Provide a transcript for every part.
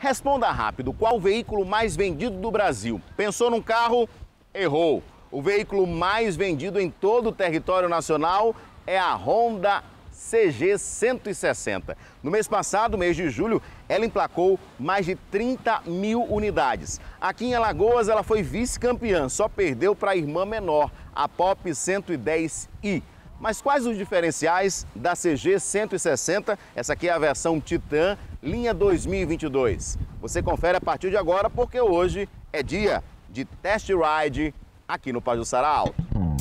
Responda rápido, qual o veículo mais vendido do Brasil? Pensou num carro? Errou. O veículo mais vendido em todo o território nacional é a Honda CG 160. No mês passado, mês de julho, ela emplacou mais de 30 mil unidades. Aqui em Alagoas, ela foi vice-campeã, só perdeu para a irmã menor, a Pop 110i. Mas quais os diferenciais da CG 160? Essa aqui é a versão Titan, linha 2022. Você confere a partir de agora, porque hoje é dia de test ride aqui no Pajuçara Auto.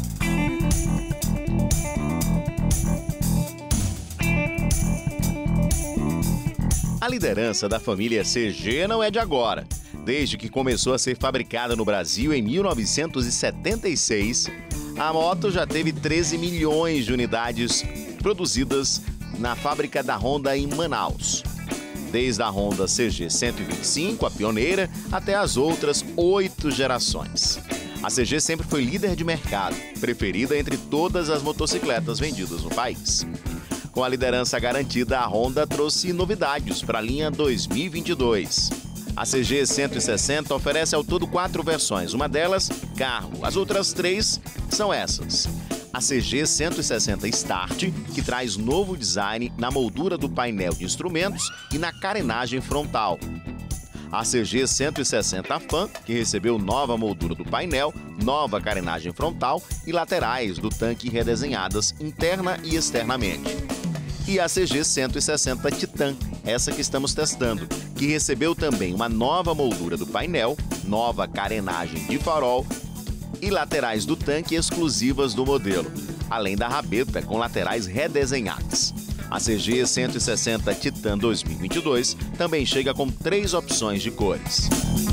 A liderança da família CG não é de agora. Desde que começou a ser fabricada no Brasil em 1976, a moto já teve 13 milhões de unidades produzidas na fábrica da Honda em Manaus. Desde a Honda CG 125, a pioneira, até as outras 8 gerações. A CG sempre foi líder de mercado, preferida entre todas as motocicletas vendidas no país. Com a liderança garantida, a Honda trouxe novidades para a linha 2022. A CG 160 oferece ao todo 4 versões, uma delas, carro. As outras 3 são essas. A CG 160 Start, que traz novo design na moldura do painel de instrumentos e na carenagem frontal. A CG 160 Fan, que recebeu nova moldura do painel, nova carenagem frontal e laterais do tanque redesenhadas interna e externamente. E a CG 160 Titan, essa que estamos testando, que recebeu também uma nova moldura do painel, nova carenagem de farol e laterais do tanque exclusivas do modelo, além da rabeta com laterais redesenhadas. A CG 160 Titan 2022 também chega com 3 opções de cores.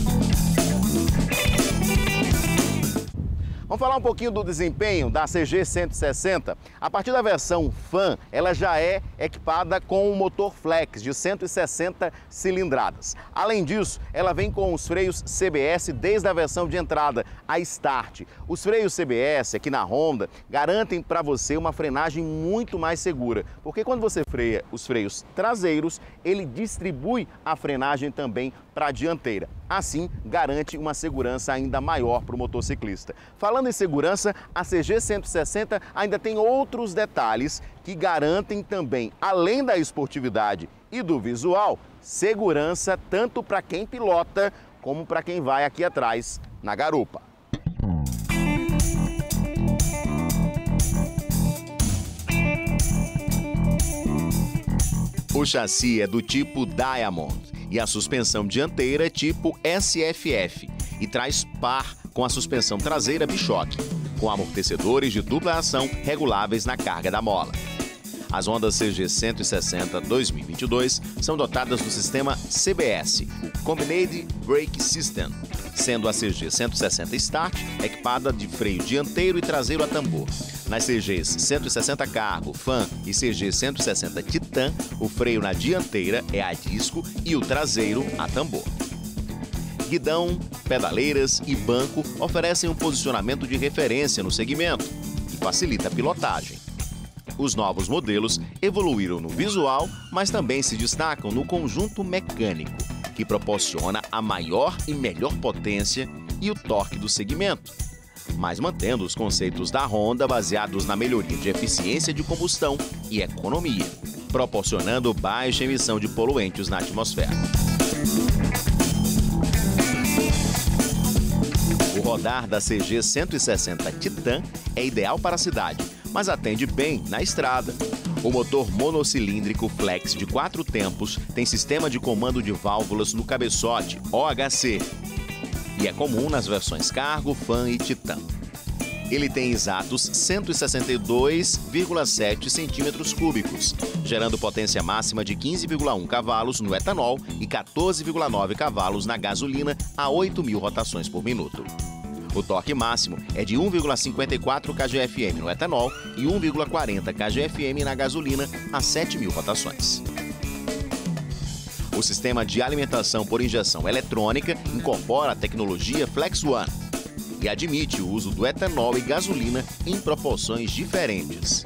Vamos falar um pouquinho do desempenho da CG 160. A partir da versão Fan, ela já é equipada com um motor flex de 160 cilindradas. Além disso, ela vem com os freios CBS desde a versão de entrada, a Start. Os freios CBS aqui na Honda garantem para você uma frenagem muito mais segura, porque quando você freia os freios traseiros, ele distribui a frenagem também para a dianteira. Assim, garante uma segurança ainda maior para o motociclista. Falando em segurança, a CG 160 ainda tem outros detalhes que garantem também, além da esportividade e do visual, segurança tanto para quem pilota como para quem vai aqui atrás na garupa. O chassi é do tipo Diamond e a suspensão dianteira é tipo SFF e traz par com a suspensão traseira bichoque, com amortecedores de dupla ação reguláveis na carga da mola. As Honda CG 160 2022 são dotadas do sistema CBS, o Combined Brake System, sendo a CG 160 Start equipada de freio dianteiro e traseiro a tambor. Nas CGs 160 Cargo, Fan e CG 160 Titan, o freio na dianteira é a disco e o traseiro a tambor. Guidão, pedaleiras e banco oferecem um posicionamento de referência no segmento e facilita a pilotagem. Os novos modelos evoluíram no visual, mas também se destacam no conjunto mecânico, que proporciona a maior e melhor potência e o torque do segmento, mas mantendo os conceitos da Honda baseados na melhoria de eficiência de combustão e economia, proporcionando baixa emissão de poluentes na atmosfera. O rodar da CG 160 Titan é ideal para a cidade, mas atende bem na estrada. O motor monocilíndrico flex de 4 tempos tem sistema de comando de válvulas no cabeçote, OHC, e é comum nas versões Cargo, Fan e Titan. Ele tem exatos 162,7 centímetros cúbicos, gerando potência máxima de 15,1 cavalos no etanol e 14,9 cavalos na gasolina a 8.000 rotações por minuto. O torque máximo é de 1,54 kgfm no etanol e 1,40 kgfm na gasolina a 7.000 rotações. O sistema de alimentação por injeção eletrônica incorpora a tecnologia Flex One e admite o uso do etanol e gasolina em proporções diferentes.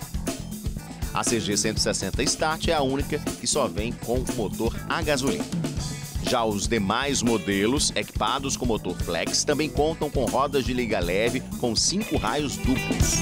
A CG 160 Start é a única que só vem com motor a gasolina. Já os demais modelos, equipados com motor flex, também contam com rodas de liga leve com 5 raios duplos.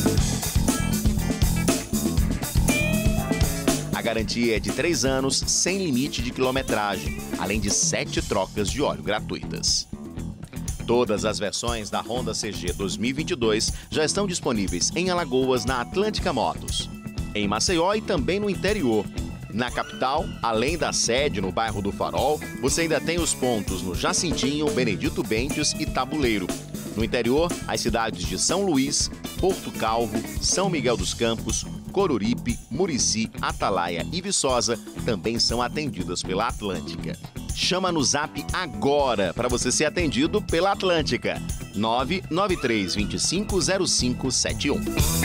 A garantia é de 3 anos, sem limite de quilometragem, além de 7 trocas de óleo gratuitas. Todas as versões da Honda CG 2022 já estão disponíveis em Alagoas, na Atlântica Motos, em Maceió e também no interior. Na capital, além da sede no bairro do Farol, você ainda tem os pontos no Jacintinho, Benedito Bentes e Tabuleiro. No interior, as cidades de São Luís, Porto Calvo, São Miguel dos Campos, Coruripe, Murici, Atalaia e Viçosa também são atendidas pela Atlântica. Chama no Zap agora para você ser atendido pela Atlântica. 993 25 0571.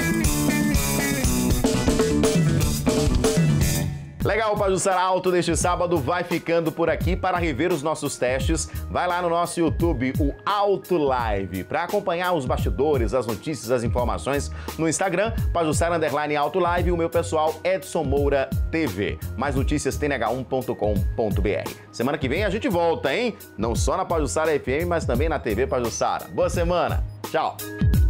Legal, o Pajuçara Auto deste sábado vai ficando por aqui. Para rever os nossos testes, vai lá no nosso YouTube, o Auto Live. Para acompanhar os bastidores, as notícias, as informações, no Instagram, Pajuçara_Auto Live, e o meu pessoal, Edson Moura TV. Mais notícias, tnh1.com.br. Semana que vem a gente volta, hein? Não só na Pajuçara FM, mas também na TV Pajuçara. Boa semana! Tchau!